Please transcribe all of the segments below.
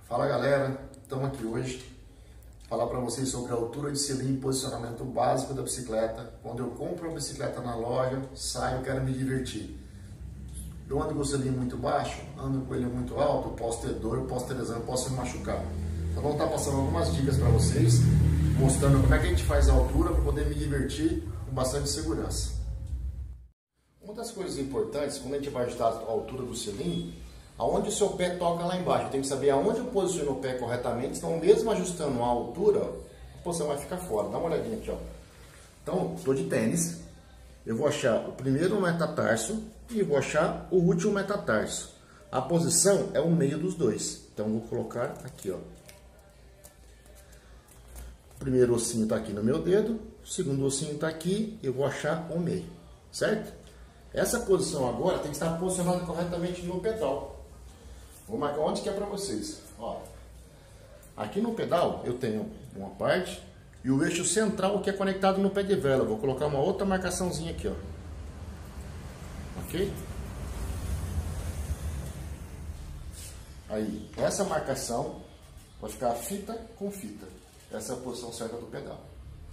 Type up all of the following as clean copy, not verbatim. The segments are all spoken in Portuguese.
Fala galera, estamos aqui hoje falar para vocês sobre a altura de selim e posicionamento básico da bicicleta. Quando eu compro uma bicicleta na loja, saio, quero me divertir. Eu ando com o selim muito baixo, ando com ele muito alto, posso ter dor, posso ter lesão, posso me machucar. Então vamos estar passando algumas dicas para vocês, mostrando como é que a gente faz a altura para poder me divertir com bastante segurança. Uma das coisas importantes, quando a gente vai ajustar a altura do selim, aonde o seu pé toca lá embaixo, tem que saber aonde eu posiciono o pé corretamente, então mesmo ajustando a altura, a posição vai ficar fora. Dá uma olhadinha aqui, ó. Então, estou de tênis, eu vou achar o primeiro metatarso e vou achar o último metatarso. A posição é o meio dos dois, então vou colocar aqui, ó. O primeiro ossinho está aqui no meu dedo, o segundo ossinho está aqui, eu vou achar o meio, certo? Essa posição agora tem que estar posicionada corretamente no pedal. Vou marcar onde que é para vocês. Ó, aqui no pedal eu tenho uma parte e o eixo central que é conectado no pé de vela. Vou colocar uma outra marcaçãozinha aqui, ó. Ok? Aí, essa marcação vai ficar fita com fita. Essa é a posição certa do pedal.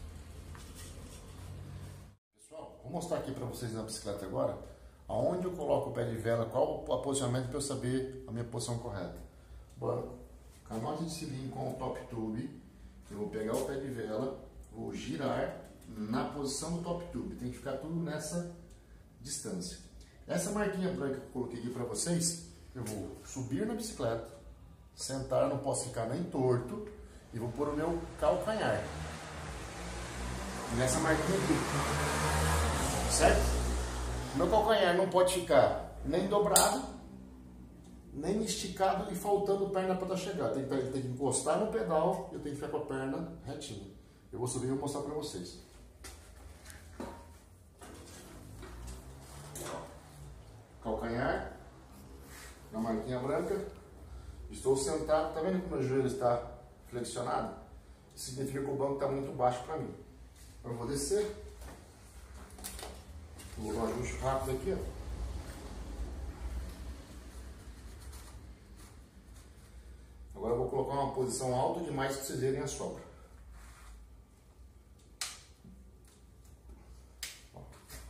Pessoal, vou mostrar aqui para vocês na bicicleta agora aonde eu coloco o pé de vela, qual o posicionamento para eu saber a minha posição correta. Banco, canote de selim com o top tube. Eu vou pegar o pé de vela, vou girar na posição do top tube. Tem que ficar tudo nessa distância. Essa marquinha branca que eu coloquei aqui para vocês, eu vou subir na bicicleta, sentar, não posso ficar nem torto, e vou pôr o meu calcanhar nessa marquinha aqui, certo? Meu calcanhar não pode ficar nem dobrado, nem esticado e faltando perna para chegar. Tem que encostar no pedal e eu tenho que ficar com a perna retinha. Eu vou subir e vou mostrar para vocês. Calcanhar na marquinha branca. Estou sentado, tá vendo que o meu joelho está flexionado? Isso significa que o banco está muito baixo para mim. Eu vou descer. Vou dar um ajuste rápido aqui, ó. Agora eu vou colocar uma posição alta demais para vocês verem a sobra. Ó.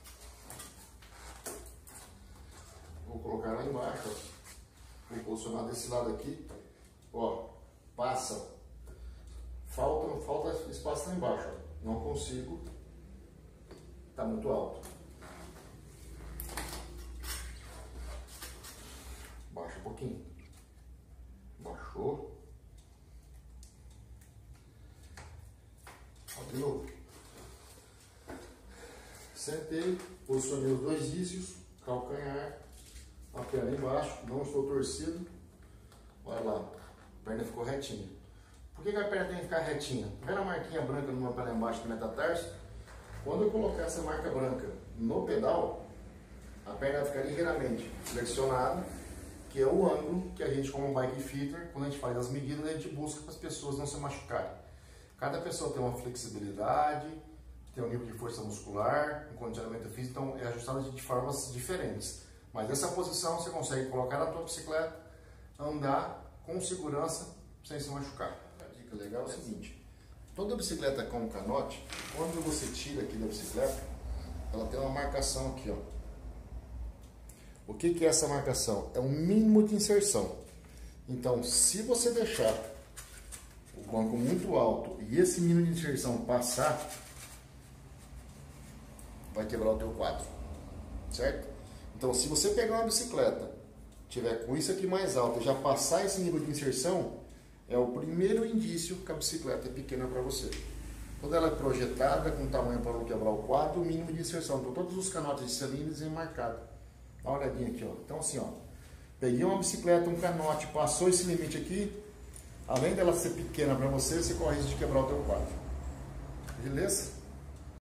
Vou colocar lá embaixo, ó. Vou posicionar desse lado aqui. Ó, passa. Falta espaço lá embaixo, ó. Não consigo. Tá muito alto. Baixa um pouquinho. Baixou. Ó, de novo. Sentei, posicionei os dois isquios, calcanhar, a perna embaixo, não estou torcido. Olha lá, a perna ficou retinha. Por que a perna tem que ficar retinha? Vendo a marquinha branca no meu pé lá embaixo do metatarso? Quando eu colocar essa marca branca no pedal, a perna vai ficar ligeiramente flexionada, que é o ângulo que a gente, como bike fitter, quando a gente faz as medidas, a gente busca para as pessoas não se machucarem. Cada pessoa tem uma flexibilidade, tem um nível de força muscular, um condicionamento físico, então é ajustado de formas diferentes. Mas essa posição você consegue colocar na tua bicicleta, andar com segurança, sem se machucar. A dica legal é o seguinte: toda bicicleta com canote, quando você tira aqui da bicicleta, ela tem uma marcação aqui, ó. O que é essa marcação? É o mínimo de inserção. Então, se você deixar o banco muito alto e esse mínimo de inserção passar, vai quebrar o teu quadro, certo? Então, se você pegar uma bicicleta, tiver com isso aqui mais alto e já passar esse nível de inserção, é o primeiro indício que a bicicleta é pequena para você. Quando ela é projetada com tamanho para não quebrar o quadro, o mínimo de inserção. Então, todos os canotes de selim é marcado. Dá uma olhadinha aqui, ó. Então assim, ó, peguei uma bicicleta, um canote, passou esse limite aqui, além dela ser pequena para você, você corre risco de quebrar o teu quadro. Beleza?